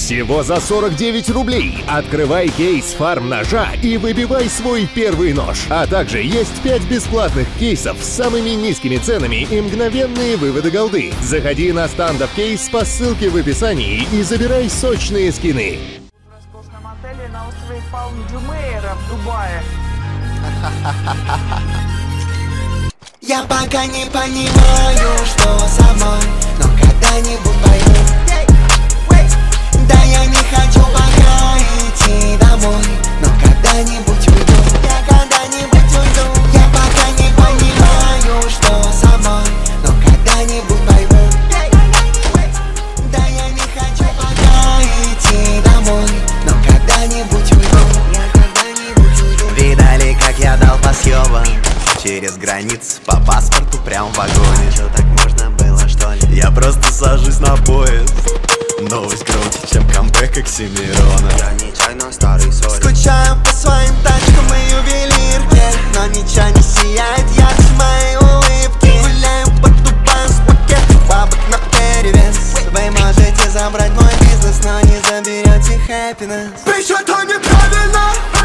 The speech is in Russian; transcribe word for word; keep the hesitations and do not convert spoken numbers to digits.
Всего за сорок девять рублей. Открывай кейс фарм-ножа и выбивай свой первый нож. А также есть пять бесплатных кейсов с самыми низкими ценами и мгновенные выводы голды. Заходи на стандов кейс по ссылке в описании и забирай сочные скины. В роскошном отеле на острове Палм-Джумейра в Дубае. Я пока не понимаю, что со мной, но когда-нибудь пойму. Да я не хочу пока идти домой, но когда-нибудь уйду. Я когда-нибудь уйду. Я пока не понимаю, что со мной, но когда-нибудь пойму. Да я не хочу пока идти домой, но когда-нибудь уйду. Я когда-нибудь уйду. Видали, как я дал по съебам через границы по паспорту прям в вагоне. Чё, так можно было, что ли? Я просто сажусь на поезд. Новость круче, чем камбэк Оксимирона. Я нечаянно старый сори. Скучаю по своим тачкам и ювелирке, но ничего не сияет ярче моей улыбки. Гуляю по Дубаю с пакетом бабок на перевес. Вы можете забрать мой бизнес, но не заберете happiness. Ведь это неправильно.